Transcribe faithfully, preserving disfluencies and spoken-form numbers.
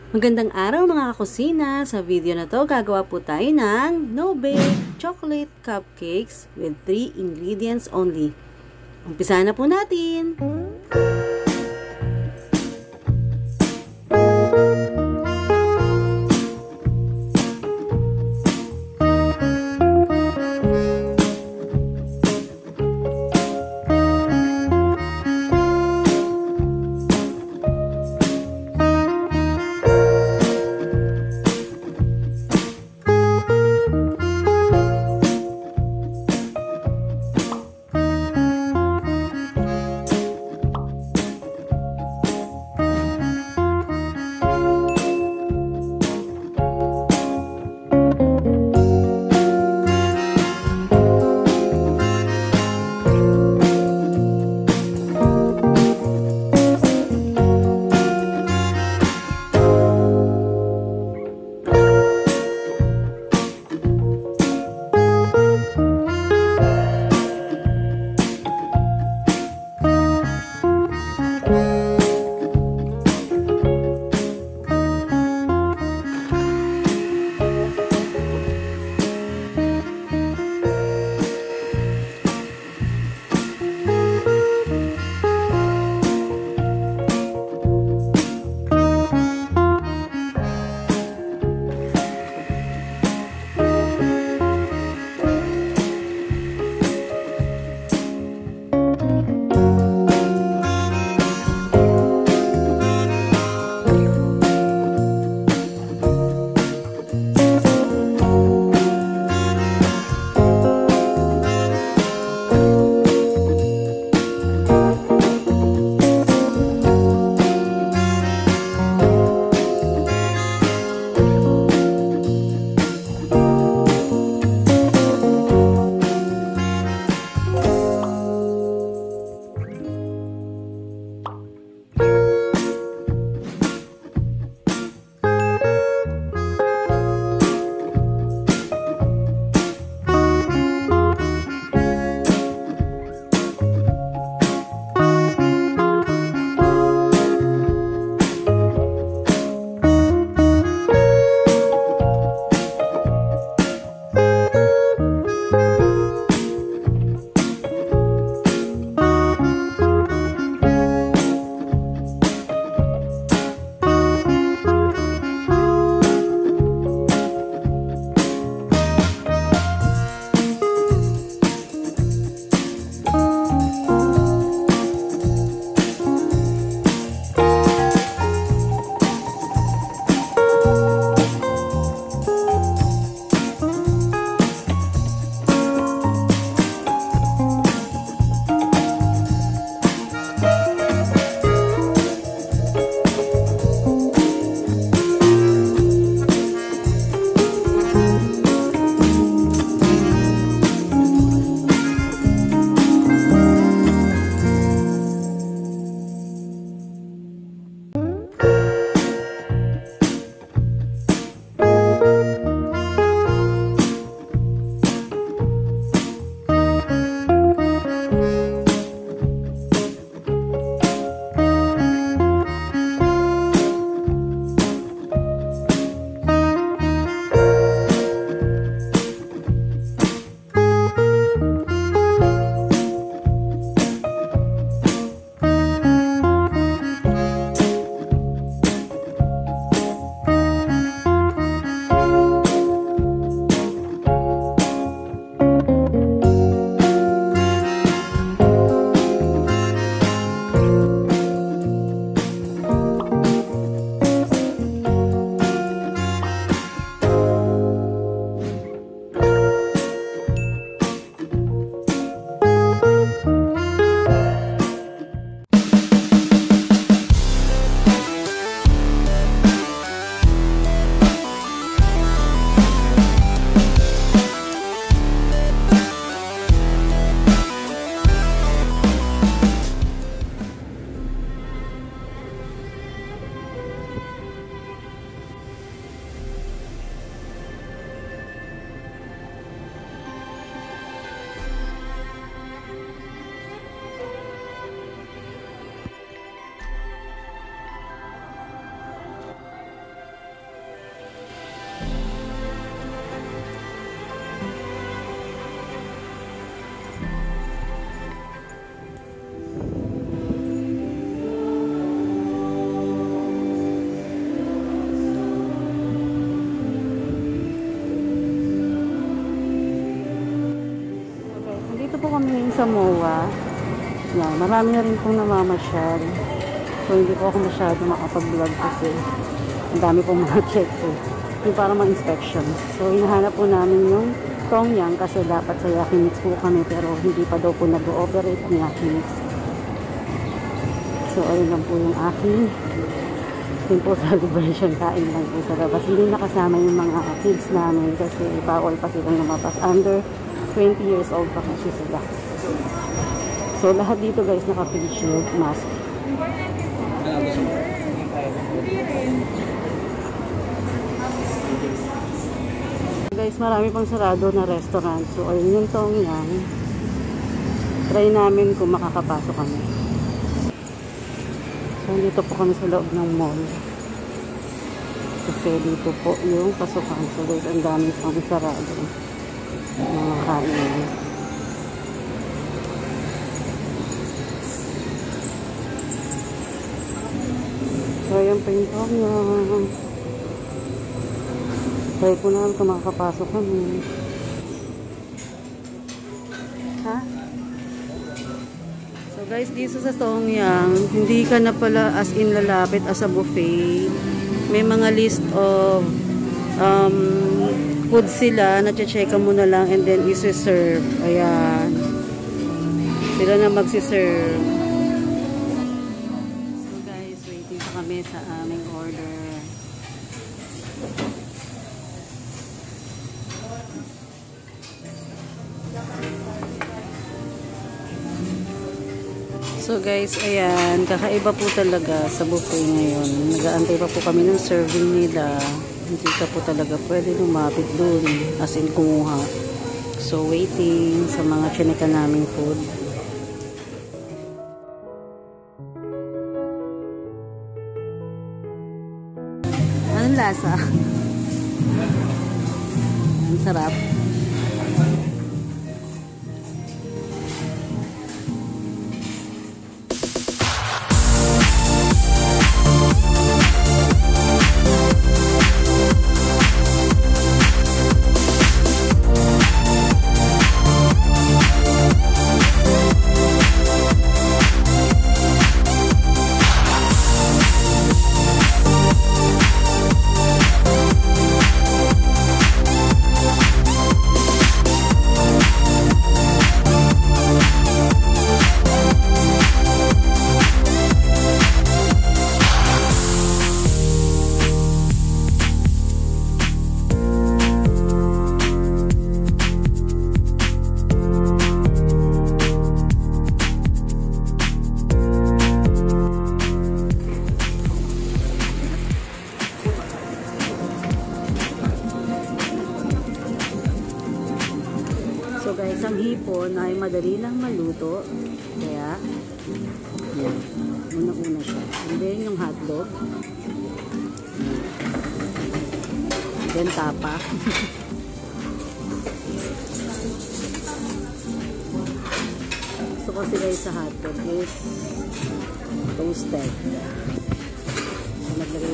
Magandang araw mga kakusina! Sa video na to, gagawa po tayo ng no-bake chocolate cupcakes with three ingredients only. Umpisa na po natin! sa M O A. Yan, marami na rin pong namamasyal. So, hindi po ako masyado makapag-vlog kasi ang dami pong mga checks eh. Yung para mga inspection. So, hinahanap po namin yung tongyang kasi dapat sa Yakimix po kami pero hindi pa daw po nag-ooperate ang Yakimix. So, ayun lang po yung aking simple celebration. Kain lang po sa labas. Hindi nakasama yung mga kids namin kasi bawal pa silang lumabas. Under twenty years old pa kasi sila. So, lahat dito guys naka-face shield mask. Guys, marami pang sarado na restaurant. So, ayun yung tongyang. Try namin kung makakapasok kami. So, dito po kami sa loob ng mall. Kasi dito po yung pasukan. So, guys, ang dami pang sarado. Mga kain. So, ayan pa yung tongyang. Try ko na kung makakapasok kami. Ha? So guys, dito sa tongyang, hindi ka na pala as in lalapit as a buffet. May mga list of um, food sila, na-checka mo na lang and then isi-serve. Ayan. Sila na magsi-serve. So guys, waiting pa kami sa aming order. So guys, ayan, kakaiba po talaga sa buffet ngayon. Nag-aantay pa po kami ng serving nila. Hindi ka po talaga pwede lumapit doon, as in kumuha. So waiting sa mga chinika naming food. Anong lasa? Ang sarap. So guys, ang hipon ay madali lang maluto. Kaya, yan. Una-una siya. And then yung hotdog. And then tapa. So kasi guys sa hotdog is toasted. So naglagay